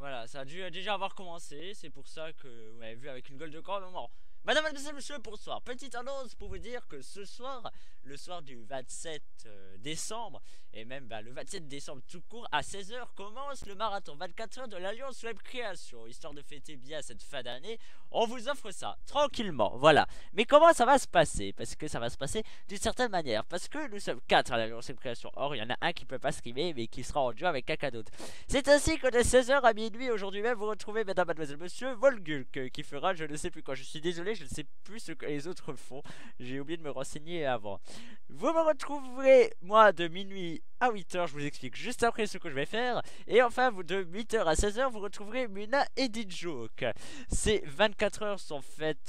Voilà, ça a dû déjà avoir commencé. C'est pour ça que vous m'avez vu avec une gueule de corps. Bon. Madame, monsieur, bonsoir. Petite annonce pour vous dire que ce soir, le soir du 27 décembre, et même le 27 décembre tout court, à 16 h commence le marathon 24 heures de l'Alliance Web Création. Histoire de fêter bien cette fin d'année, on vous offre ça, tranquillement, voilà. Mais comment ça va se passer? Parce que ça va se passer d'une certaine manière. Parce que nous sommes 4 à l'Alliance Web Création. Or, il y en a un qui peut pas streamer, mais qui sera en duo avec quelqu'un d'autre. C'est ainsi que de 16 h à minuit aujourd'hui même, vous retrouvez mesdames, mademoiselles, monsieur Volgulk qui fera je ne sais plus quoi. Je suis désolé, je ne sais plus ce que les autres font. J'ai oublié de me renseigner avant. Vous me retrouverez, moi, de minuit à 8 h, je vous explique juste après ce que je vais faire. Et enfin, de 8 h à 16 h, vous retrouverez Muna et Joke. Ces 24 heures sont faites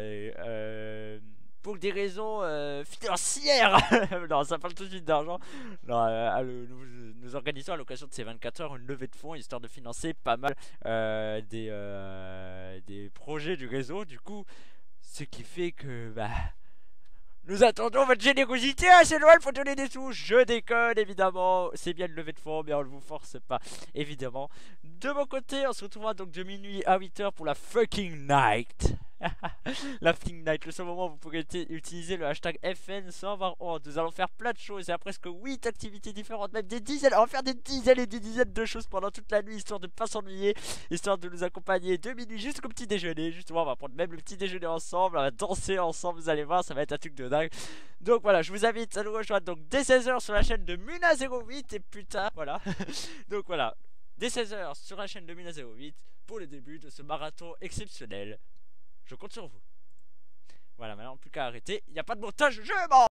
pour des raisons financières. Non, ça parle tout de suite d'argent. Non, nous organisons à l'occasion de ces 24 heures une levée de fonds histoire de financer pas mal des projets du réseau. Du coup, ce qui fait que nous attendons votre générosité. C'est Noël, faut donner des sous. Je déconne évidemment. C'est bien une levée de fonds, mais on ne vous force pas évidemment. De mon côté, on se retrouvera donc de minuit à 8 h pour la fucking night. La fucking night, le seul moment où vous pourrez utiliser le hashtag FN sans avoir honte. Nous allons faire plein de choses. Il y a presque 8 activités différentes, même des dizaines. On va faire des dizaines et des dizaines de choses pendant toute la nuit, histoire de ne pas s'ennuyer, histoire de nous accompagner de minuit jusqu'au petit déjeuner. Justement, on va prendre même le petit déjeuner ensemble, on va danser ensemble, vous allez voir, ça va être un truc de dingue. Donc voilà, je vous invite à nous rejoindre donc dès 16 h sur la chaîne de Muna08 et putain, voilà. Donc voilà, dès 16 h sur la chaîne de Muna08 pour le début de ce marathon exceptionnel. Je compte sur vous. Voilà, maintenant plus qu'à arrêter. Il n'y a pas de montage, je m'en